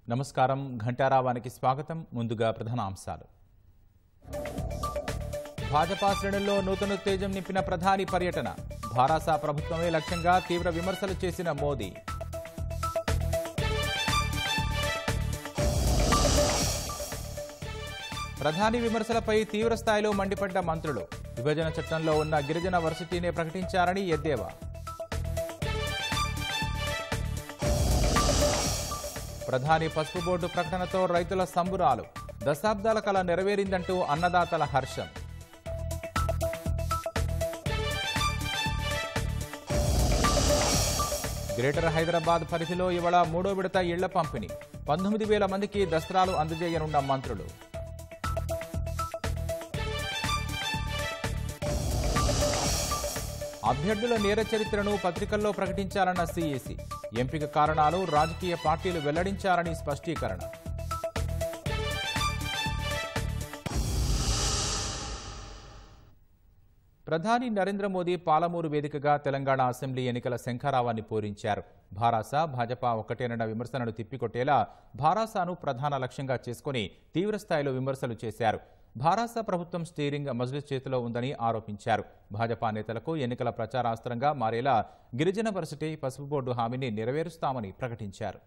నమస్కారం ఘంటారావానికి స్వాగతం. ముందుగా ప్రధాన అంశాలు. భాజపా శ్రేణుల్లో నూతనోత్తేజం నింపిన ప్రధాని పర్యటన. భారాస ప్రభుత్వమే లక్ష్యంగా తీవ్ర విమర్శలు చేసిన మోదీ. ప్రధాని విమర్శలపై తీవ్ర స్థాయిలో మండిపడ్డ మంత్రులు. విభజన చట్టంలో ఉన్న గిరిజన వర్సిటీనే ప్రకటించారని ఎద్దేవా. ప్రధాని పసుపు బోర్డు ప్రకటనతో రైతుల సంబురాలు. దశాబ్దాల కల నెరవేరిందంటూ అన్నదాతల హర్షం. గ్రేటర్ హైదరాబాద్ పరిధిలో ఇవాళ 3వ విడత ఇళ్ల పంపిణీ. 19,000 మందికి దస్త్రాలు అందజేయనున్న మంత్రులు. అభ్యర్థుల నేర చరిత్రను పత్రికల్లో ప్రకటించాలన్న సీఈసీ. ఎంపిక కారణాలు రాజకీయ పార్టీలు వెల్లడించాలని స్పష్టీకరణ. ప్రధాని నరేంద్ర మోదీ పాలమూరు వేదికగా తెలంగాణ అసెంబ్లీ ఎన్నికల శంఖారావాన్ని పూరించారు. భారాస భాజపా ఒక్కటేనన్న విమర్శలను తిప్పికొట్టేలా భారాసాను ప్రధాన లక్ష్యంగా చేసుకుని తీవ్రస్థాయిలో విమర్శలు చేశారు. భారాస ప్రభుత్వం స్టీరింగ్ మజ్లిస్ చేతిలో ఉందని ఆరోపించారు. భాజపా నేతలకు ఎన్నికల ప్రచారాస్త్రంగా మారేలా గిరిజన వర్సిటీ పసుపు బోర్డు హామీని నెరవేరుస్తామని ప్రకటించారు.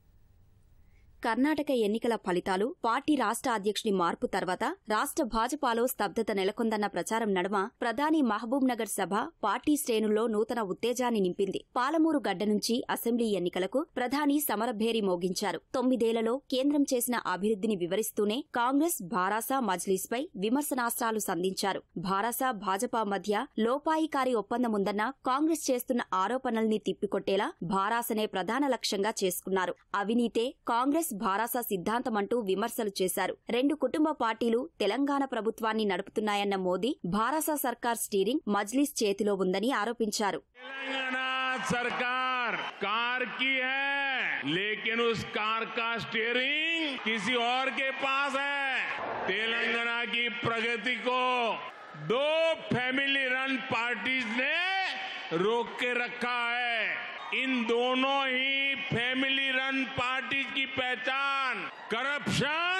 కర్ణాటక ఎన్నికల ఫలితాలు, పార్టీ రాష్ట్ర అధ్యక్షుని మార్పు తర్వాత రాష్ట్ర భాజపాలో స్తబ్దత నెలకొందన్న ప్రచారం నడుమ ప్రధాని మహబూబ్ నగర్ సభ పార్టీ శ్రేణుల్లో నూతన ఉత్తేజాన్ని నింపింది. పాలమూరు గడ్డ నుంచి అసెంబ్లీ ఎన్నికలకు ప్రధాని సమరభేరి మోగించారు. 9 ఏళ్లలో కేంద్రం చేసిన అభివృద్ధిని వివరిస్తూనే కాంగ్రెస్, భారాస మజ్లీస్పై విమర్శనాస్త్రాలు సంధించారు. భారాస భాజపా మధ్య లోపాయికారి ఒప్పందముందన్న కాంగ్రెస్ చేస్తున్న ఆరోపణల్ని తిప్పికొట్టేలా భారాసనే ప్రధాన లక్ష్యంగా చేసుకున్నారు. అవినీతే కాంగ్రెస్ భారాస సిద్ధాంతమంటూ విమర్శలు చేశారు. 2 కుటుంబ పార్టీలు తెలంగాణ ప్రభుత్వాన్ని నడుపుతున్నాయన్న మోదీ భారాస సర్కార్ స్టీరింగ్ మజ్లిస్ చేతిలో ఉందని ఆరోపించారు. तेलंगाना सरकार कार की है, लेकिन उस कार का स्टीयरिंग किसी और के पास है. तेलंगाना की प्रगति को 2 फैमिली रन पार्टीज ने रोक के रखा है. इन दोनों ही फैमिली रन पार्टीज की पहचान करप्शन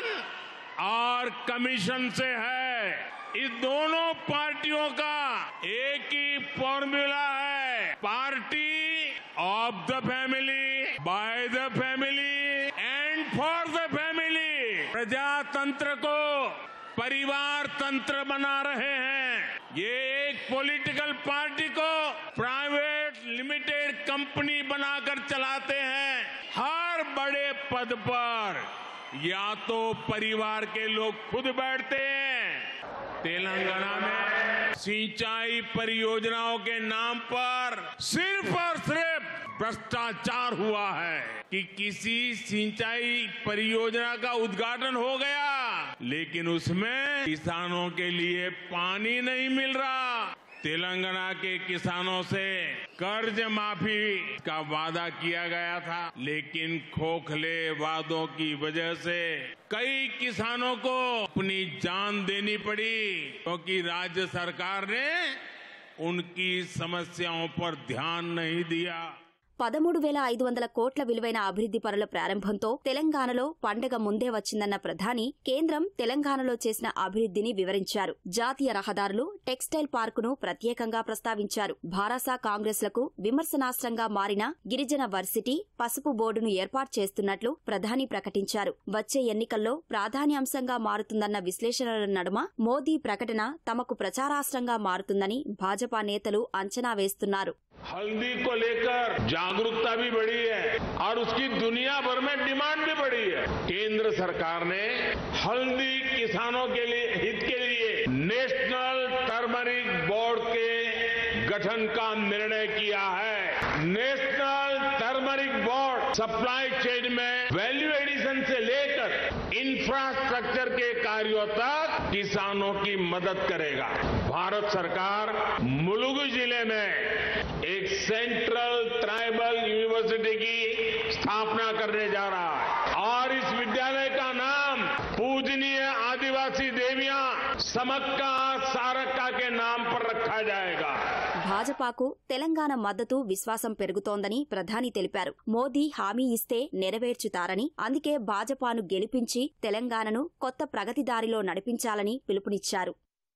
और कमीशन से है. इस दोनों पार्टियों का एक ही फॉर्मूला है, party of the family, by the family and for the family. प्रजातंत्र को परिवार तंत्र बना रहे हैं. ये एक पॉलिटिकल पार्टी को प्राइवेट लिमिटेड कंपनी बनाकर चलाते हैं. हर बड़े पद पर या तो परिवार के लोग खुद बैठते हैं. तेलंगाना में सिंचाई परियोजनाओं के नाम पर सिर्फ और सिर्फ भ्रष्टाचार हुआ है कि किसी सिंचाई परियोजना का उद्घाटन हो गया, लेकिन उसमें किसानों के लिए पानी नहीं मिल रहा. तेलंगाना के किसानों से कर्ज माफी का वादा किया गया था, लेकिन खोखले वादों की वजह से कई किसानों को अपनी जान देनी पड़ी, क्योंकि राज्य सरकार ने उनकी समस्याओं पर ध्यान नहीं दिया. 13,500 కోట్ల విలువైన అభివృద్ది పనుల ప్రారంభంతో తెలంగాణలో పండగ ముందే వచ్చిందన్న ప్రధాని కేంద్రం తెలంగాణలో చేసిన అభివృద్దిని వివరించారు. జాతీయ రహదారులు, టెక్స్టైల్ పార్కును ప్రత్యేకంగా ప్రస్తావించారు. భారాస కాంగ్రెస్లకు విమర్శనాస్త్రంగా మారిన గిరిజన వర్సిటీ పసుపు బోర్డును ఏర్పాటు చేస్తున్నట్లు ప్రధాని ప్రకటించారు. వచ్చే ఎన్నికల్లో ప్రాధాన్యాంశంగా మారుతుందన్న విశ్లేషణల నడుమ మోదీ ప్రకటన తమకు ప్రచారాస్త్రంగా మారుతుందని భాజపా నేతలు అంచనా వేస్తున్నారు. हल्दी को लेकर जागरूकता भी बढ़ी है और उसकी दुनिया भर में डिमांड भी बढ़ी है. केंद्र सरकार ने हल्दी किसानों के लिए हित के लिए नेशनल टर्मरिक बोर्ड के गठन का निर्णय किया है. National turmeric board supply chain में वैल्यू एडिशन से लेकर इंफ्रास्ट्रक्चर के कार्यों तक किसानों की मदद करेगा. भारत सरकार मुलुगु जिले में एक सेंट्रल ट्राइबल यूनिवर्सिटी की स्थापना करने जा रहा है और इस विद्यालय का नाम पूजनीय आदिवासी देवियां समक्का सारक्का के नाम पर रखा जाएगा. భాజపాకు తెలంగాణ మద్దతు విశ్వాసం పెరుగుతోందని ప్రధాని తెలిపారు. మోదీ హామీ ఇస్తే నెరవేర్చుతారని, అందుకే భాజపాను గెలిపించి తెలంగాణను కొత్త ప్రగతిదారిలో నడిపించాలని పిలుపునిచ్చారు.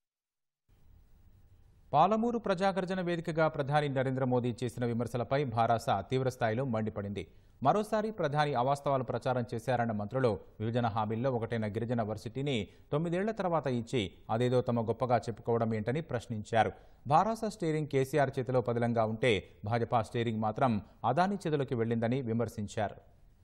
పాలమూరు ప్రజాగర్జన వేదికగా ప్రధాని నరేంద్ర మోదీ చేసిన విమర్శలపై భారాస తీవ్రస్థాయిలో మండిపడింది. మరోసారి ప్రధాని అవాస్తవాలు ప్రచారం చేశారన్న మంత్రులు విభజన హామీల్లో ఒకటైన గిరిజన వర్సిటీని 9 ఏళ్ల తర్వాత ఇచ్చి అదేదో తమ గొప్పగా చెప్పుకోవడం ఏంటని ప్రశ్నించారు. భారాస స్టీరింగ్ కేసీఆర్ చేతిలో పదిలంగా ఉంటే భాజపా స్టీరింగ్ మాత్రం అదానీ చేతులకు వెళ్లిందని విమర్శించారు.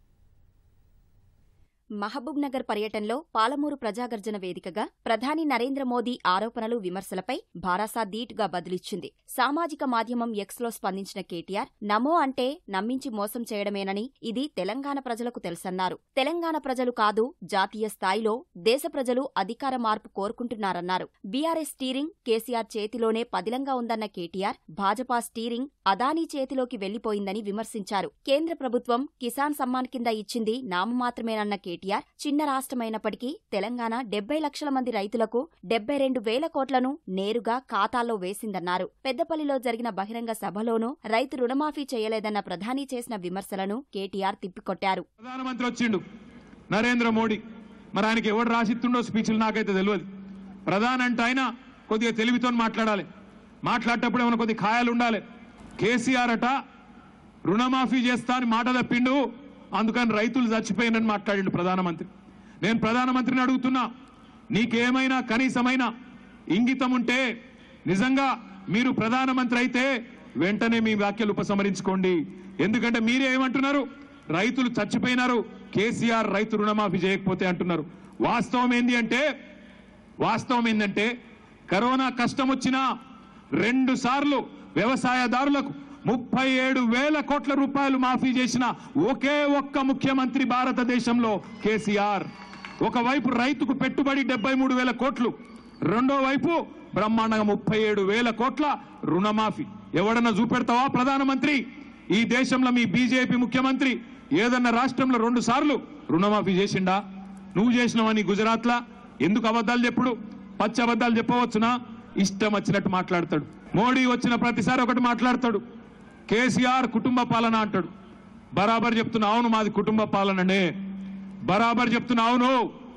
మహబూబ్ నగర్ పర్యటనలో పాలమూరు ప్రజాగర్జన వేదికగా ప్రధాని నరేంద్ర మోదీ ఆరోపణలు, విమర్శలపై భారాస ధీటుగా బదులిచ్చింది. సామాజిక మాధ్యమం ఎక్స్లో స్పందించిన కేటీఆర్, నమో అంటే నమ్మించి మోసం చేయడమేనని, ఇది తెలంగాణ ప్రజలకు తెలుసన్నారు. తెలంగాణ ప్రజలు కాదు, జాతీయ స్థాయిలో దేశ ప్రజలు అధికార మార్పు కోరుకుంటున్నారన్నారు. బీఆర్ఎస్ స్టీరింగ్ కేసీఆర్ చేతిలోనే పదిలంగా ఉందన్న కేటీఆర్, భాజపా స్టీరింగ్ అదానీ చేతిలోకి వెళ్లిపోయిందని విమర్శించారు. కేంద్ర ప్రభుత్వం కిసాన్ సమ్మాన్ కింద ఇచ్చింది నామమాత్రమేనన్న కేటీఆర్, చిన్న రాష్ట్రమైనప్పటికీ తెలంగాణ 70 లక్షల మంది రైతులకు 72,000 కోట్లను నేరుగా ఖాతాల్లో వేసిందన్నారు. పెద్దపల్లిలో జరిగిన బహిరంగ సభలోనూ రైతు రుణమాఫీ చేయలేదన్న ప్రధాని చేసిన విమర్శలను కేటీఆర్ తిప్పికొట్టారు. ప్రధానమంత్రి వచ్చిండు నరేంద్ర మోడీ, మరి ఆయనకి ఎవరు రాసిస్తుండో స్పీచ్లు నాకైతే తెలియదు. ప్రధాని అంటే ఆయన కొద్దిగా తెలివితో మాట్లాడాలి, మాట్లాడేటప్పుడు ఏమైనా కొద్ది ఖాయాలు ఉండాలి. కేసీఆర్ అట రుణమాఫీ చేస్తా అని మాట తప్పిండు, అందుకని రైతులు చచ్చిపోయినని మాట్లాడిండు ప్రధానమంత్రి. నేను ప్రధానమంత్రిని అడుగుతున్నా, నీకేమైనా కనీసమైన ఇంగితం ఉంటే నిజంగా మీరు ప్రధానమంత్రి అయితే వెంటనే మీ వ్యాఖ్యలు ఉపసంహరించుకోండి. ఎందుకంటే మీరే ఏమంటున్నారు, రైతులు చచ్చిపోయినారు, కేసీఆర్ రైతు రుణమాఫీ చేయకపోతే అంటున్నారు. వాస్తవం ఏందంటే కరోనా కష్టం వచ్చినా 2 సార్లు వ్యవసాయదారులకు 37,000 కోట్ల రూపాయలు మాఫీ చేసిన ఒకే ఒక్క ముఖ్యమంత్రి భారతదేశంలో కేసీఆర్. ఒకవైపు రైతుకు పెట్టుబడి 73,000 కోట్లు, రెండో వైపు బ్రహ్మాండంగా 37,000 కోట్ల రుణమాఫీ. ఎవడన్నా చూపెడతావా ప్రధానమంత్రి? ఈ దేశంలో మీ బీజేపీ ముఖ్యమంత్రి ఏదన్నా రాష్ట్రంలో 2 సార్లు రుణమాఫీ చేసిండా? నువ్వు చేసినావని గుజరాత్లా ఎందుకు అబద్ధాలు చెప్పుడు? పచ్చి అబద్ధాలు చెప్పవచ్చునా? ఇష్టం వచ్చినట్టు మాట్లాడతాడు. మోడీ వచ్చిన ప్రతిసారి ఒకటి మాట్లాడతాడు, కేసీఆర్ కుటుంబ పాలన అంటాడు. బరాబర్ చెప్తున్నా, అవును మాది కుటుంబ పాలననే. బరాబర్ చెప్తున్నా, అవును.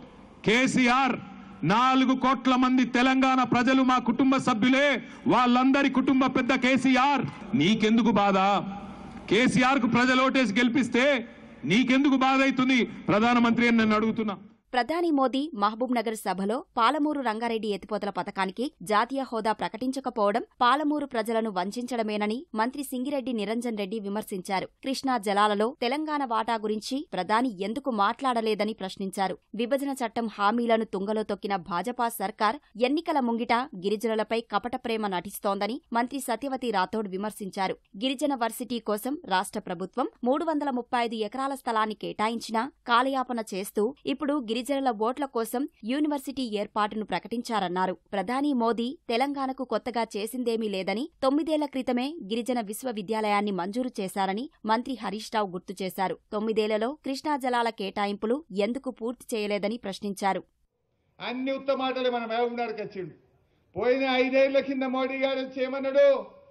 కేసీఆర్ 4 కోట్ల మంది తెలంగాణ ప్రజలు మా కుటుంబ సభ్యులే, వాళ్ళందరి కుటుంబ పెద్ద కేసీఆర్. నీకెందుకు బాధ? కేసీఆర్ కు ప్రజలు ఓటేసి గెలిపిస్తే నీకెందుకు బాధ అవుతుంది ప్రధానమంత్రి అని నేను అడుగుతున్నా. ప్రధాని మోదీ మహబూబ్ నగర్ సభలో పాలమూరు రంగారెడ్డి ఎత్తిపోతల పథకానికి జాతీయ హోదా ప్రకటించకపోవడం పాలమూరు ప్రజలను వంచడమేనని మంత్రి సింగిరెడ్డి నిరంజన్ రెడ్డి విమర్శించారు. కృష్ణా జలాలలో తెలంగాణ వాటా గురించి ప్రధాని ఎందుకు మాట్లాడలేదని ప్రశ్నించారు. విభజన చట్టం హామీలను తుంగలో తొక్కిన భాజపా సర్కార్ ఎన్నికల ముంగిట గిరిజనులపై కపట ప్రేమ నటిస్తోందని మంత్రి సత్యవతి రాథోడ్ విమర్శించారు. గిరిజన వర్సిటీ కోసం రాష్ట్ర ప్రభుత్వం 335 ఎకరాల స్థలాన్ని కేటాయించినా కాలయాపన చేస్తూ ఇప్పుడు గిరిజనుల ఓట్ల కోసం యూనివర్సిటీ ఏర్పాటును ప్రకటించారన్నారు. ప్రధాని మోదీ తెలంగాణకు కొత్తగా చేసిందేమీ లేదని, 9 ఏళ్ల క్రితమే గిరిజన విశ్వవిద్యాలయాన్ని మంజూరు చేశారని మంత్రి హరీష్ రావు గుర్తు చేశారు. 9 ఏళ్లలో కృష్ణా జలాల కేటాయింపులు ఎందుకు పూర్తి చేయలేదని ప్రశ్నించారు. అన్ని ఉత్తమాటలే మన మహబూబ్నగర్కి వచ్చిండు. పోయిన 5 ఏళ్ల కింద మోడీ గారు చేయమన్నాడు,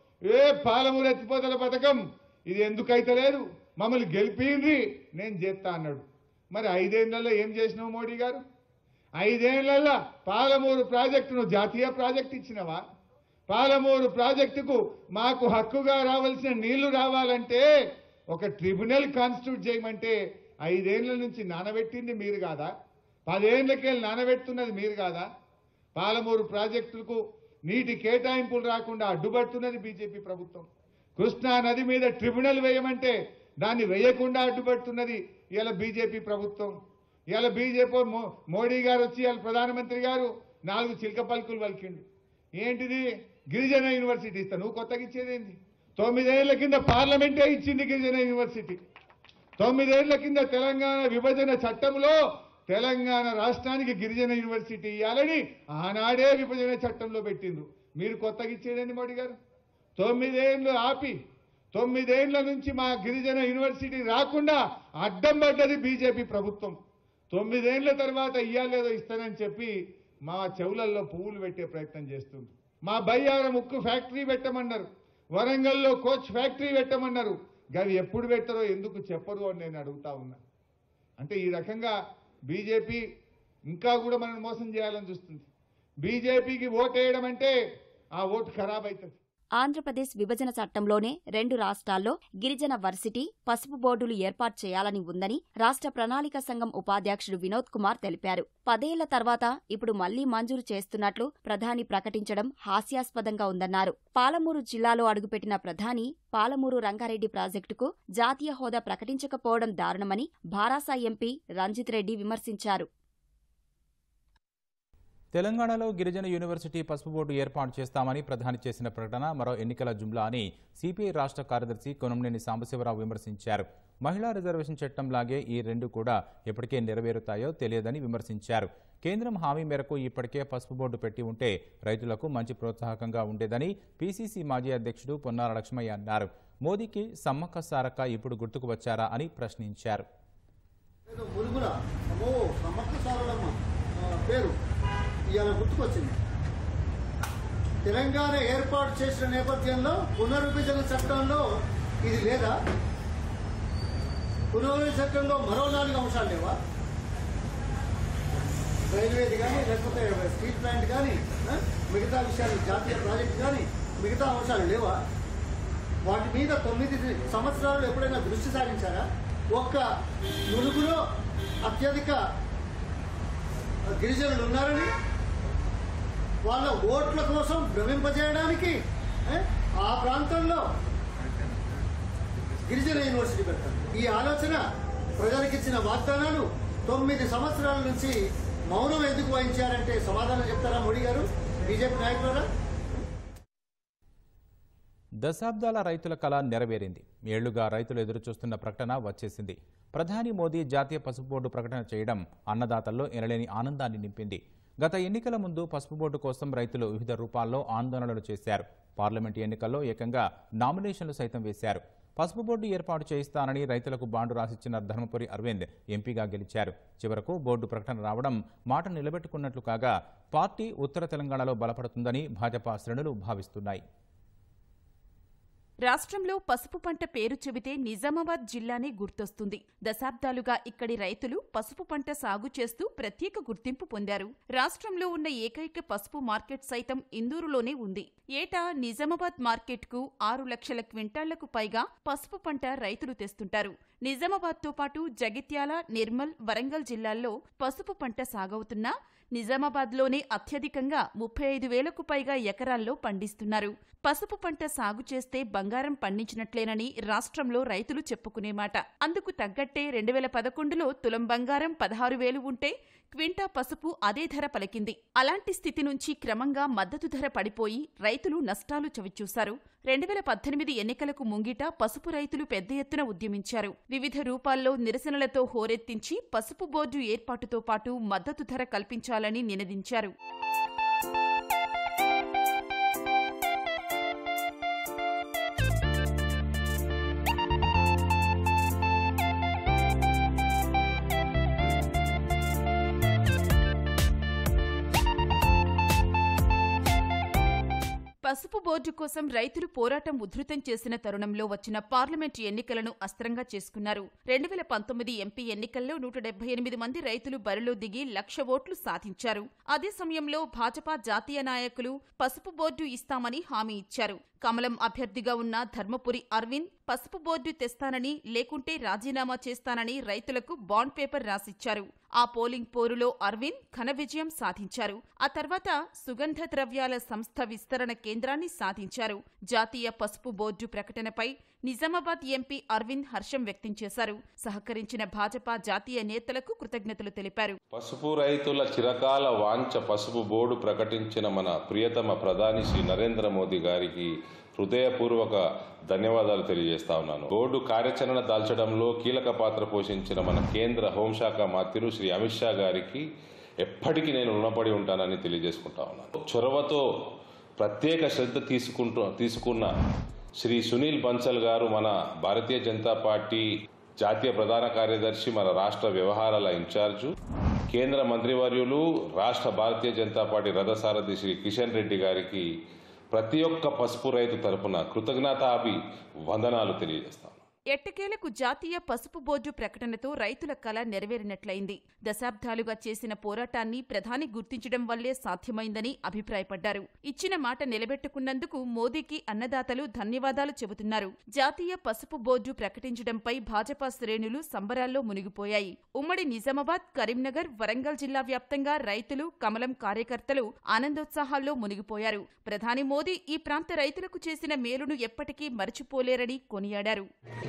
పాలమూరు ఎత్తిపోతల పథకం ఇది ఎందుకు అయితలేదు, మమ్మల్ని గెలిపిండ్రి నేను చేస్తా అన్నాడు. మరి 5 ఏళ్లలో ఏం చేసినావు మోడీ గారు? 5 ఏళ్లలో పాలమూరు ప్రాజెక్టును జాతీయ ప్రాజెక్టు ఇచ్చినవా? పాలమూరు ప్రాజెక్టుకు మాకు హక్కుగా రావాల్సిన నీళ్లు రావాలంటే ఒక ట్రిబ్యునల్ కాన్స్టిట్యూట్ చేయమంటే 5 ఏళ్ల నుంచి నానబెట్టింది మీరు కాదా? 10 ఏళ్లకెళ్ళి నానబెడుతున్నది మీరు కాదా? పాలమూరు ప్రాజెక్టుకు నీటి కేటాయింపులు రాకుండా అడ్డుపడుతున్నది బీజేపీ ప్రభుత్వం. కృష్ణా నది మీద ట్రిబ్యునల్ వేయమంటే దాన్ని వేయకుండా అడ్డుపడుతున్నది ఇలా బీజేపీ ప్రభుత్వం. ఇలా బీజేపీ మోడీ గారు వచ్చి ఇలా ప్రధానమంత్రి గారు 4 చిలక పలుకులు పలికిండు. ఏంటిది? గిరిజన యూనివర్సిటీ ఇస్తా. నువ్వు కొత్తగా ఇచ్చేదేంది? 9 ఏళ్ల కింద పార్లమెంటే ఇచ్చింది గిరిజన యూనివర్సిటీ. 9 ఏళ్ల కింద తెలంగాణ విభజన చట్టంలో తెలంగాణ రాష్ట్రానికి గిరిజన యూనివర్సిటీ ఇవ్వాలని ఆనాడే విభజన చట్టంలో పెట్టిండ్రు. మీరు కొత్తగా ఇచ్చేదేంది మోడీ గారు? 9 ఏళ్లు ఆపి 9 ఏళ్ల నుంచి మా గిరిజన యూనివర్సిటీ రాకుండా అడ్డం పడ్డది బీజేపీ ప్రభుత్వం. 9 ఏళ్ల తర్వాత ఇయ్యాలేదో ఇస్తానని చెప్పి మా చెవులల్లో పువ్వులు పెట్టే ప్రయత్నం చేస్తుంది. మా బయ్యారం ఉక్కు ఫ్యాక్టరీ పెట్టమన్నారు. వరంగల్లో కోచ్ ఫ్యాక్టరీ పెట్టమన్నారు. గది ఎప్పుడు పెట్టరో ఎందుకు చెప్పరు అని నేను అడుగుతా ఉన్నా. అంటే ఈ రకంగా బీజేపీ ఇంకా కూడా మనల్ని మోసం చేయాలని చూస్తుంది. బీజేపీకి ఓటేయడం అంటే ఆ ఓటు ఖరాబ్ అవుతుంది. ఆంధ్రప్రదేశ్ విభజన చట్టంలోనే 2 రాష్ట్రాల్లో గిరిజన వర్సిటీ, పసుపు బోర్డులు ఏర్పాటు చేయాలని ఉందని రాష్ట్ర ప్రణాళిక సంఘం ఉపాధ్యక్షుడు వినోద్ కుమార్ తెలిపారు. 10 ఏళ్ల తర్వాత ఇప్పుడు మళ్లీ మంజూరు చేస్తున్నట్లు ప్రధాని ప్రకటించడం హాస్యాస్పదంగా ఉందన్నారు. పాలమూరు జిల్లాలో అడుగుపెట్టిన ప్రధాని పాలమూరు రంగారెడ్డి ప్రాజెక్టుకు జాతీయ హోదా ప్రకటించకపోవడం దారుణమని భారాస ఎంపీ రంజిత్ రెడ్డి విమర్శించారు. తెలంగాణలో గిరిజన యూనివర్సిటీ పసుపు బోర్డు ఏర్పాటు చేస్తామని ప్రధాని చేసిన ప్రకటన మరో ఎన్నికల జుమ్లా అని సిపిఐ రాష్ట్ర కార్యదర్శి కొనంనేని సాంబశివరావు విమర్శించారు. మహిళా రిజర్వేషన్ చట్టంలాగే ఈ 2 కూడా ఎప్పటికే నెరవేరుతాయో తెలియదని విమర్శించారు. కేంద్రం హామీ మేరకు ఇప్పటికే పసుపు బోర్డు పెట్టి ఉంటే రైతులకు మంచి ప్రోత్సాహకంగా ఉండేదని పీసీసీ మాజీ అధ్యక్షుడు పొన్నాల లక్ష్మయ్య అన్నారు. మోదీకి సమ్మక్క సారక్క ఇప్పుడు గుర్తుకు వచ్చారా అని ప్రశ్నించారు. ఇవాళ గుర్తుకొచ్చింది. తెలంగాణ ఏర్పాటు చేసిన నేపథ్యంలో పునర్విభజన చట్టంలో ఇది లేదా? పునర్విభజన చట్టంలో మరో 4 అంశాలు లేవా? రైల్వేది కానీ, లేకపోతే స్టీల్ ప్లాంట్ కానీ, మిగతా విషయాలు, జాతీయ ప్రాజెక్టు కానీ, మిగతా అంశాలు లేవా? వాటి మీద 9 సంవత్సరాలు ఎప్పుడైనా దృష్టి సారించారా? ఒక్క ములుగులో అత్యధిక గిరిజనులు ఉన్నారని వాళ్ళ ఓట్ల కోసం భ్రమింపజేయడానికి ఆ ప్రాంతంలో గిరిజన యూనివర్సిటీ పెడతారు. ఈ ఆలోచన ప్రజలకిచ్చిన వాగ్దానాలు 9 సంవత్సరాల నుంచి మౌనం ఎందుకు వహించారంటే సమాధానం చెప్తారా మోడీ గారు, బీజేపీ నాయకులారా? దశాబ్దాల రైతుల కళ నెరవేరింది. ఏళ్లుగా రైతులు ఎదురుచూస్తున్న ప్రకటన వచ్చేసింది. ప్రధాని మోదీ జాతీయ పసుపు బోర్డు ప్రకటన చేయడం అన్నదాతల్లో ఎనలేని ఆనందాన్ని నింపింది. గత ఎన్నికల ముందు పసుపు బోర్డు కోసం రైతులు వివిధ రూపాల్లో ఆందోళనలు చేశారు. పార్లమెంటు ఎన్నికల్లో ఏకంగా నామినేషన్లు సైతం వేశారు. పసుపు బోర్డు ఏర్పాటు చేయిస్తానని రైతులకు బాండు రాసిచ్చిన ధర్మపురి అరవింద్ ఎంపీగా గెలిచారు. చివరకు బోర్డు ప్రకటన రావడం మాట నిలబెట్టుకున్నట్లు కాగా పార్టీ ఉత్తర తెలంగాణలో బలపడుతుందని భాజపా శ్రేణులు భావిస్తున్నాయి. రాష్ట్రంలో పసుపు పంట పేరు చెబితే నిజామాబాద్ జిల్లానే గుర్తొస్తుంది. దశాబ్దాలుగా ఇక్కడి రైతులు పసుపు పంట సాగు చేస్తూ ప్రత్యేక గుర్తింపు పొందారు. రాష్ట్రంలో ఉన్న ఏకైక పసుపు మార్కెట్ సైతం ఇందూరులోనే ఉంది. ఏటా నిజామాబాద్ మార్కెట్కు 6 లక్షల క్వింటాళ్లకు పైగా పసుపు పంట రైతులు తెస్తుంటారు. నిజామాబాద్తో పాటు జగిత్యాల, నిర్మల్, వరంగల్ జిల్లాల్లో పసుపు పంట సాగవుతున్నా నిజామాబాద్లోనే అత్యధికంగా 35,000కు పైగా ఎకరాల్లో పండిస్తున్నారు. పసుపు పంట సాగు చేస్తే బంగారం పండించినట్లేనని రాష్ట్రంలో రైతులు చెప్పుకునే మాట. అందుకు తగ్గట్టే 2011లో తులం బంగారం 16,000 ఉంటే క్వింటా పసుపు అదే ధర పలికింది. అలాంటి స్థితి నుంచి క్రమంగా మద్దతు ధర పడిపోయి రైతులు నష్టాలు చవిచూశారు. 2018 ఎన్నికలకు ముంగిట పసుపు రైతులు పెద్ద ఎత్తున ఉద్యమించారు. వివిధ రూపాల్లో నిరసనలతో హోరెత్తించి పసుపు బోర్డు ఏర్పాటుతో పాటు మద్దతు ధర కల్పించాలని నినదించారు. పసుపు బోర్డు కోసం రైతులు పోరాటం ఉధృతం చేసిన తరుణంలో వచ్చిన పార్లమెంటు ఎన్నికలను అస్త్రంగా చేసుకున్నారు. 2019 ఎంపీ ఎన్నికల్లో 178 మంది రైతులు బరిలో దిగి 1,00,000 ఓట్లు సాధించారు. అదే సమయంలో భాజపా జాతీయ నాయకులు పసుపు బోర్డు ఇస్తామని హామీ ఇచ్చారు. కమలం అభ్యర్థిగా ఉన్న ధర్మపురి అరవింద్ పసుపు బోర్డు తెస్తానని, లేకుంటే రాజీనామా చేస్తానని రైతులకు బాండ్ పేపర్ రాసిచ్చారు. ఆ పోలింగ్ పోరులో అరవింద్ ఘన విజయం సాధించారు. ఆ తర్వాత సుగంధ ద్రవ్యాల సంస్థ విస్తరణ కేంద్రాన్ని సాధించారు. జాతీయ పసుపు బోర్డు ప్రకటనపై నిజామాబాద్ ఎంపీ అరవింద్ హర్షం వ్యక్తం చేశారు. సహకరించిన భాజపా జాతీయ నేతలకు కృతజ్ఞతలు తెలిపారు. పసుపు రైతుల చిరకాల వాంఛ పసుపు బోర్డు ప్రకటించిన మన ప్రియతమ ప్రధాని శ్రీ నరేంద్ర మోదీ గారికి హృదయపూర్వక ధన్యవాదాలు తెలియజేస్తా ఉన్నాను. బోర్డు కార్యాచరణ దాల్చడంలో కీలక పాత్ర పోషించిన మన కేంద్ర హోంశాఖ మంత్రులు శ్రీ అమిత్ షా గారికి ఎప్పటికీ నేను రుణపడి ఉంటానని తెలియజేసుకుంటా ఉన్నాను. చొరవతో ప్రత్యేక శ్రద్ధ తీసుకున్న శ్రీ సునీల్ బన్సల్ గారు, మన భారతీయ జనతా పార్టీ జాతీయ ప్రధాన కార్యదర్శి, మన రాష్ట్ర వ్యవహారాల ఇన్ఛార్జు, కేంద్ర మంత్రివర్యులు, రాష్ట్ర భారతీయ జనతా పార్టీ రథసారథి శ్రీ కిషన్ రెడ్డి గారికి ప్రతి ఒక్క పసుపు రైతు తరపున కృతజ్ఞతాభివందనాలు తెలియజేస్తాను. ఎట్టకేలకు జాతీయ పసుపు బోర్డు ప్రకటనతో రైతుల కల నెరవేరినట్లయింది. దశాబ్దాలుగా చేసిన పోరాటాన్ని ప్రధాని గుర్తించడం వల్లే సాధ్యమైందని అభిప్రాయపడ్డారు. ఇచ్చిన మాట నిలబెట్టుకున్నందుకు మోదీకి అన్నదాతలు ధన్యవాదాలు చెబుతున్నారు. జాతీయ పసుపు బోర్డు ప్రకటించడంపై భాజపా శ్రేణులు సంబరాల్లో మునిగిపోయాయి. ఉమ్మడి నిజామాబాద్, కరీంనగర్, వరంగల్ జిల్లా వ్యాప్తంగా రైతులు, కమలం కార్యకర్తలు ఆనందోత్సాహాల్లో మునిగిపోయారు. ప్రధాని మోదీ ఈ ప్రాంత రైతులకు చేసిన మేలును ఎప్పటికీ మరచిపోలేరని కొనియాడారు.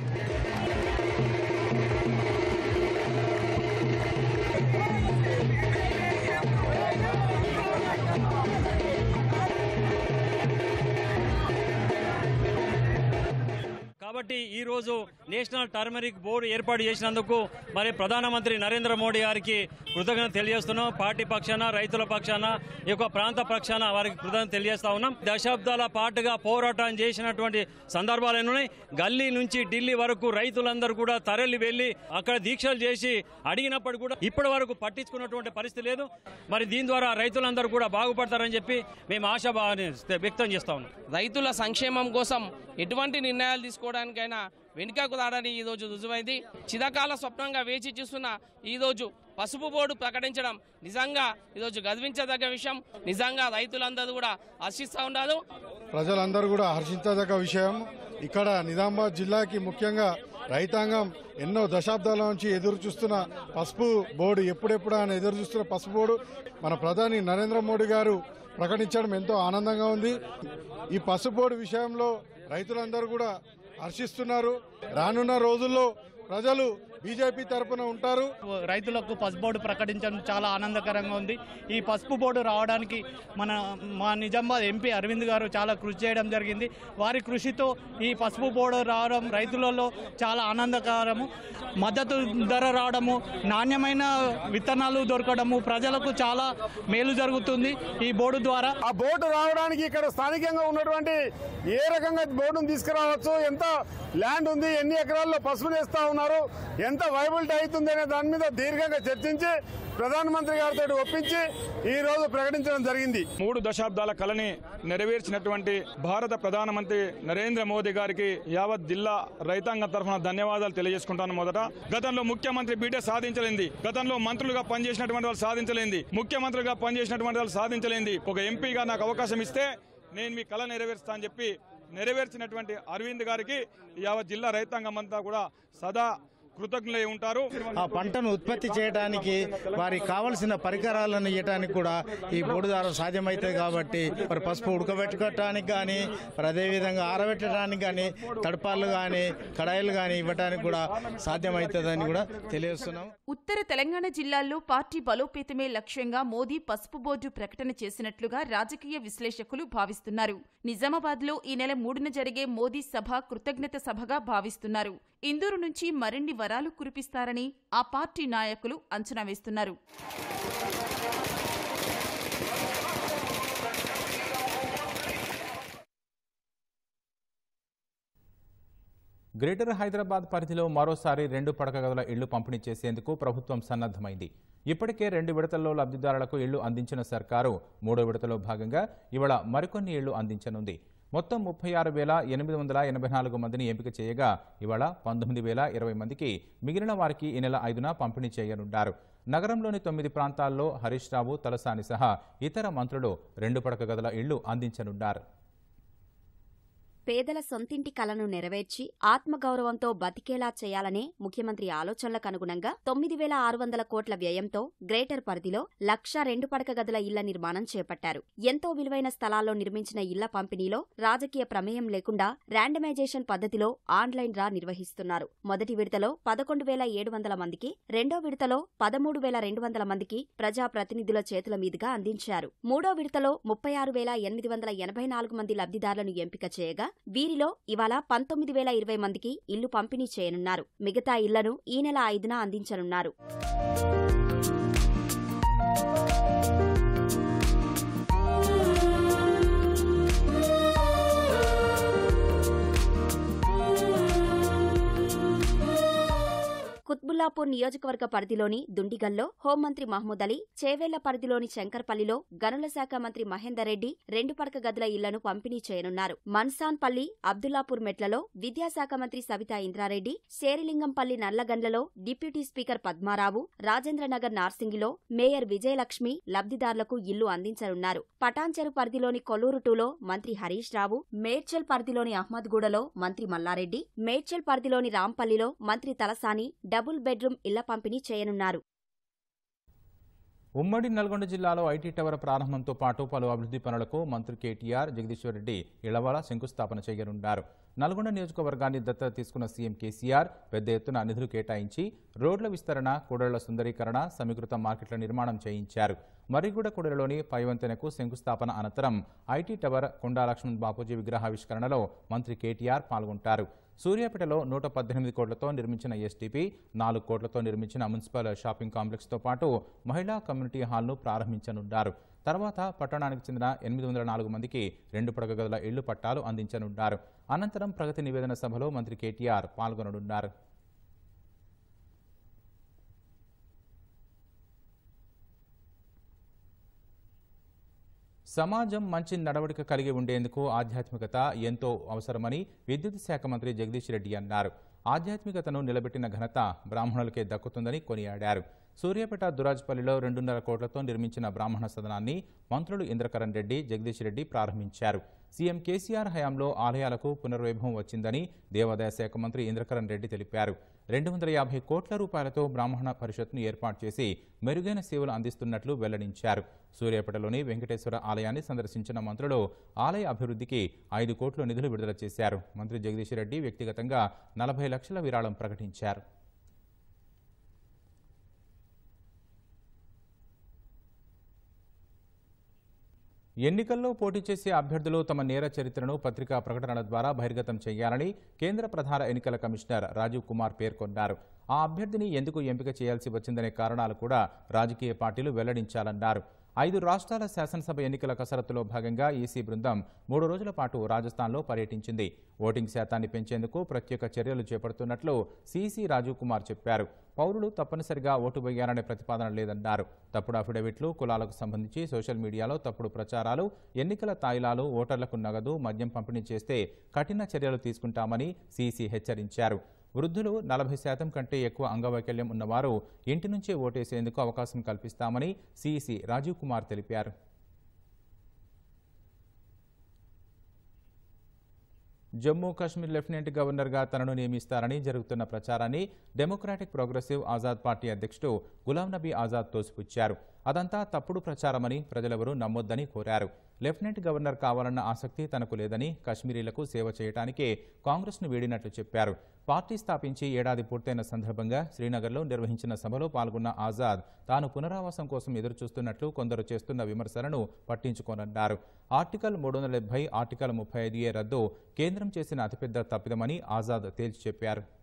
కాబట్టి ఈ రోజు నేషనల్ టర్మరిక్ బోర్డు ఏర్పాటు చేసినందుకు మరి ప్రధానమంత్రి నరేంద్ర మోడీ గారికి కృతజ్ఞత తెలియజేస్తున్నాం. పార్టీ పక్షాన, రైతుల పక్షాన, ఈ యొక్క ప్రాంత పక్షాన వారికి కృతజ్ఞత తెలియజేస్తా ఉన్నాం. దశాబ్దాల పాటుగా పోరాటం చేసినటువంటి సందర్భాలను గల్లీ నుంచి ఢిల్లీ వరకు రైతులందరూ కూడా తరలి వెళ్లి అక్కడ దీక్షలు చేసి అడిగినప్పుడు కూడా ఇప్పటి వరకు పట్టించుకున్నటువంటి పరిస్థితి లేదు. మరి దీని ద్వారా రైతులందరూ కూడా బాగుపడతారని చెప్పి మేము ఆశాభావాన్ని వ్యక్తం చేస్తా ఉన్నాం. రైతుల సంక్షేమం కోసం ఎటువంటి నిర్ణయాలు తీసుకోవడానికైనా వెనుకకు రావడానికి ఈరోజు రుజువైంది. చిరకాల స్వప్నంగా వేచి చూస్తున్న ఈరోజు పసుపు బోర్డు ప్రకటించడం నిజంగా ఈరోజు గర్వించదగ్గ విషయం. నిజంగా రైతులందరూ కూడా హర్షిస్తూ ఉన్నారు. ప్రజలందరూ కూడా హర్షించదగ్గ విషయం. ఇక్కడ నిజామాబాద్ జిల్లాకి ముఖ్యంగా రైతాంగం ఎన్నో దశాబ్దాల నుంచి ఎదురు చూస్తున్న పసుపు బోర్డు, ఎప్పుడెప్పుడు ఆయన ఎదురు చూస్తున్న పసుపు బోర్డు మన ప్రధాని నరేంద్ర మోడీ గారు ప్రకటించడం ఎంతో ఆనందంగా ఉంది. ఈ పసుపు బోర్డు విషయంలో రైతులందరూ కూడా హర్షిస్తున్నారు. రానున్న రోజుల్లో ప్రజలు బీజేపీ తరఫున ఉంటారు. రైతులకు పసుపు బోర్డు ప్రకటించడం చాలా ఆనందకరంగా ఉంది. ఈ పసుపు బోర్డు రావడానికి మా నిజామాబాద్ ఎంపీ అరవింద్ గారు చాలా కృషి చేయడం జరిగింది. వారి కృషితో ఈ పసుపు బోర్డు రావడం రైతులలో చాలా ఆనందకరము. మద్దతు ధర రావడము, నాణ్యమైన విత్తనాలు దొరకడము ప్రజలకు చాలా మేలు జరుగుతుంది ఈ బోర్డు ద్వారా. ఆ బోర్డు రావడానికి ఇక్కడ స్థానికంగా ఉన్నటువంటి ఏ రకంగా బోర్డును తీసుకురావచ్చు, ఎంత ల్యాండ్ ఉంది, ఎన్ని ఎకరాల్లో పసుపు వేస్తా ఉన్నారు, ఎంత వైబిలిటీ అవుతుంది అనే దాని మీద దీర్ఘంగా చర్చించి ప్రధానమంత్రి గారితో ఒప్పించి ఈ రోజు ప్రకటించడం జరిగింది. 3 దశాబ్దాల కలని నెరవేర్చినటువంటి భారత ప్రధానమంత్రి నరేంద్ర మోదీ గారికి యావత్ జిల్లా రైతాంగం తరఫున ధన్యవాదాలు తెలియజేసుకుంటాను. మొదట గతంలో ముఖ్యమంత్రి బీటే సాధించలేంది, గతంలో మంత్రులుగా పనిచేసినటువంటి వాళ్ళు సాధించలేంది, ముఖ్యమంత్రిగా పనిచేసినటువంటి వాళ్ళు సాధించలేంది. ఒక ఎంపీగా నాకు అవకాశం ఇస్తే నేను మీ కళ నెరవేరుస్తా అని చెప్పి నెరవేర్చినటువంటి అరవింద్ గారికి యావత్ జిల్లా రైతాంగం అంతా కూడా సదా కృతజ్ఞులై ఉంటారు. ఆ పంటను ఉత్పత్తి చేయడానికి వారికి కావలసిన పరికరాలను ఇవ్వడానికి కూడా ఈ బోర్డు ద్వారా సాధ్యమవుతుంది. కాబట్టి మరి పసుపు ఉడకబెట్టుకోవటానికి కానీ, మరి అదేవిధంగా ఆరబెట్టడానికి కానీ, తడపాలు కానీ, కడాయిలు కానీ ఇవ్వడానికి కూడా సాధ్యమవుతుందని కూడా తెలియజేస్తున్నాం. ఉత్తర తెలంగాణ జిల్లాల్లో పార్టీ బలోపేతమే లక్ష్యంగా మోదీ పసుపు బోర్డు ప్రకటన చేసినట్లుగా రాజకీయ విశ్లేషకులు భావిస్తున్నారు. నిజామాబాద్లో ఈ నెల 3న జరిగే మోదీ సభ కృతజ్ఞత సభగా భావిస్తున్నారు. ఇందూరు నుంచి మరిన్ని వరాలు కురిపిస్తారని ఆ పార్టీ నాయకులు అంచనా వేస్తున్నారు. గ్రేటర్ హైదరాబాద్ పరిధిలో మరోసారి 2 పడక గదుల ఇళ్లు పంపిణీ చేసేందుకు ప్రభుత్వం సన్నద్ధమైంది. ఇప్పటికే 2 విడతల్లో లబ్ధిదారులకు ఇళ్లు అందించిన సర్కారు 3వ విడతలో భాగంగా ఇవాళ మరికొన్ని ఇళ్లు అందించనుంది. మొత్తం 36,884 మందిని ఎంపిక చేయగా ఇవాళ 19,020 మందికి, మిగిలిన వారికి ఈ నెల 5న పంపిణీ చేయనున్నారు. నగరంలోని 9 ప్రాంతాల్లో హరీష్ రావు, తలసాని సహా ఇతర మంత్రులు 2 పడక గదుల ఇళ్లు అందించనున్నారు. పేదల సొంతింటి కలను నెరవేర్చి ఆత్మగౌరవంతో బతికేలా చేయాలనే ముఖ్యమంత్రి ఆలోచనలకు అనుగుణంగా 9,600 కోట్ల వ్యయంతో గ్రేటర్ పరిధిలో 1,02 పడక గదుల ఇళ్ల నిర్మాణం చేపట్టారు. ఎంతో విలువైన స్థలాల్లో నిర్మించిన ఇళ్ల పంపిణీలో రాజకీయ ప్రమేయం లేకుండా ర్యాండమైజేషన్ పద్ధతిలో ఆన్లైన్ డ్రా నిర్వహిస్తున్నారు. మొదటి విడతలో 11,700 మందికి, రెండో విడతలో 13,200 మందికి ప్రజాప్రతినిధుల చేతుల మీదుగా అందించారు. మూడో విడతలో 36,884 మంది లబ్ధిదారులను ఎంపిక చేయగా వీరిలో ఇవాళ 19,020 మందికి ఇల్లు పంపిణీ చేయనున్నారు. మిగతా ఇళ్లను ఈ నెల 5న అందించనున్నారు. కుత్బుల్లా చిక్బల్లాపూర్ నియోజకవర్గ పరిధిలోని దుండిగల్లో హోంమంత్రి మహమూద్ అలీ, చేవేళ్ల పరిధిలోని శంకర్పల్లిలో గనుల శాఖ మంత్రి మహేందర్ రెడ్డి 2 పడక గదుల ఇళ్లను పంపిణీ చేయనున్నారు. మన్సాన్పల్లి, అబ్దుల్లాపూర్ మెట్లలో విద్యాశాఖ మంత్రి సబితా ఇంద్రారెడ్డి, శేరిలింగంపల్లి నల్లగండ్లలో డిప్యూటీ స్పీకర్ పద్మారావు, రాజేంద్రనగర్ నార్సింగిలో మేయర్ విజయలక్ష్మి లబ్ధిదారులకు ఇల్లు అందించనున్నారు. పటాన్చెరు పరిధిలోని కొల్లూరు 2లో మంత్రి హరీష్ రావు, మేడ్చల్ పరిధిలోని అహ్మద్గూడలో మంత్రి మల్లారెడ్డి, మేడ్చల్ పరిధిలోని రాంపల్లిలో మంత్రి తలసాని డబుల్ బెడ్రూమ్ ఇళ్ల పంపిణీ చేయనున్నారు. ఉమ్మడి నల్గొండ జిల్లాలో ఐటీ టవర్ ప్రారంభంతో పాటు పలు అభివృద్ధి పనులకు మంత్రి కేటీఆర్, జగదీశ్వర్ రెడ్డి ఇళ్లవాల శంకుస్థాపన చేయనున్నారు. నల్గొండ నియోజకవర్గాన్ని దత్తత తీసుకున్న సీఎం కేసీఆర్ పెద్ద ఎత్తున నిధులు కేటాయించి రోడ్ల విస్తరణ, కూడళ్ల సుందరీకరణ, సమీకృత మార్కెట్ల నిర్మాణం చేయించారు. మర్రిగూడ కూడలిలోని పైవంతెనకు శంకుస్థాపన అనంతరం ఐటీ టవర్, కొండా లక్ష్మణ్ బాపూజీ విగ్రహావిష్కరణలో మంత్రి కేటీఆర్ పాల్గొంటారు. సూర్యాపేటలో 118 కోట్లతో నిర్మించిన ఎస్టీపీ, 4 కోట్లతో నిర్మించిన మున్సిపల్ షాపింగ్ కాంప్లెక్స్తో పాటు మహిళా కమ్యూనిటీ హాల్ను ప్రారంభించనున్నారు. తర్వాత పట్టణానికి చెందిన 804 మందికి 2 పడక గదుల ఇళ్లు పట్టాలు అందించనున్నారు. అనంతరం ప్రగతి నివేదన సభలో మంత్రి కేటీఆర్ పాల్గొననున్నారు. సమాజం మంచి నడవడిక కలిగి ఉండేందుకు ఆధ్యాత్మికత ఎంతో అవసరమని విద్యుత్ శాఖ మంత్రి జగదీష్ రెడ్డి అన్నారు. ఆధ్యాత్మికతను నిలబెట్టిన ఘనత బ్రాహ్మణులకే దక్కుతుందని కొనియాడారు. సూర్యాపేట దురాజ్పల్లిలో 2.5 కోట్లతో నిర్మించిన బ్రాహ్మణ సదనాన్ని మంత్రులు ఇంద్రకరణ్ రెడ్డి, జగదీష్ రెడ్డి ప్రారంభించారు. సీఎం కేసీఆర్ హయాంలో ఆలయాలకు పునర్వైభవం వచ్చిందని దేవాదాయ శాఖ మంత్రి ఇంద్రకరణ్ రెడ్డి తెలిపారు. 250 కోట్ల రూపాయలతో బ్రాహ్మణ పరిషత్ను ఏర్పాటు చేసి మెరుగైన సేవలు అందిస్తున్నట్లు వెల్లడించారు. సూర్యాపేటలోని వెంకటేశ్వర ఆలయాన్ని సందర్శించిన మంత్రులు ఆలయ అభివృద్ధికి 5 కోట్ల నిధులు విడుదల చేశారు. మంత్రి జగదీష్ రెడ్డి వ్యక్తిగతంగా 40 లక్షల విరాళం ప్రకటించారు. ఎన్నికల్లో పోటీ చేసే అభ్యర్థులు తమ నేర చరిత్రను పత్రికా ప్రకటనల ద్వారా బహిర్గతం చేయాలని కేంద్ర ప్రధాన ఎన్నికల కమిషనర్ రాజీవ్ కుమార్ పేర్కొన్నారు. ఆ అభ్యర్థిని ఎందుకు ఎంపిక చేయాల్సి వచ్చిందనే కారణాలు కూడా రాజకీయ పార్టీలు వెల్లడించాలన్నారు. 5 రాష్ట్రాల శాసనసభ ఎన్నికల కసరత్తులో భాగంగా ఈసీ బృందం 3 రోజుల పాటు రాజస్థాన్లో పర్యటించింది. ఓటింగ్ శాతాన్ని పెంచేందుకు ప్రత్యేక చర్యలు చేపడుతున్నట్లు సీసీ రాజీవ్ కుమార్ చెప్పారు. పౌరులు తప్పనిసరిగా ఓటు వేయాలనే ప్రతిపాదన లేదన్నారు. తప్పుడు అఫిడవిట్లు, కులాలకు సంబంధించి సోషల్ మీడియాలో తప్పుడు ప్రచారాలు, ఎన్నికల తాయిలాలు, ఓటర్లకు నగదు, మద్యం పంపిణీ చేస్తే కఠిన చర్యలు తీసుకుంటామని సీసీ హెచ్చరించారు. వృద్ధులు, 40% కంటే ఎక్కువ అంగవైకల్యం ఉన్నవారు ఇంటి నుంచే ఓటేసేందుకు అవకాశం కల్పిస్తామని సీఈసీ రాజీవ్ కుమార్ తెలిపారు. జమ్మూ కాశ్మీర్ లెఫ్టినెంట్ గవర్నర్గా తనను నియమిస్తారని జరుగుతున్న ప్రచారాన్ని డెమోక్రాటిక్ ప్రోగ్రెసివ్ ఆజాద్ పార్టీ అధ్యక్షుడు గులాం నబీ ఆజాద్ తోసిపుచ్చారు. అదంతా తప్పుడు ప్రచారమని ప్రజలెవరూ నమ్మొద్దని కోరారు. లెఫ్టినెంట్ గవర్నర్ కావాలన్న ఆసక్తి తనకు లేదని, కశ్మీరీలకు సేవ చేయడానికే కాంగ్రెస్ను వీడినట్లు చెప్పారు. పార్టీ స్థాపించి ఏడాది పూర్తయిన సందర్భంగా శ్రీనగర్లో నిర్వహించిన సభలో పాల్గొన్న ఆజాద్ తాను పునరావాసం కోసం ఎదురుచూస్తున్నట్లు కొందరు చేస్తున్న విమర్శలను పట్టించుకోనన్నారు. ఆర్టికల్ 370, ఆర్టికల్ 35A రద్దు కేంద్రం చేసిన అతిపెద్ద తప్పిదమని ఆజాద్ తేల్చి చెప్పారు.